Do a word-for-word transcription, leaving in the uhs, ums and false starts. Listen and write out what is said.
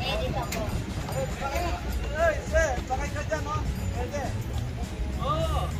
edit ako. Ay, sir, bakit ka dyan, no? Pwede. Oo.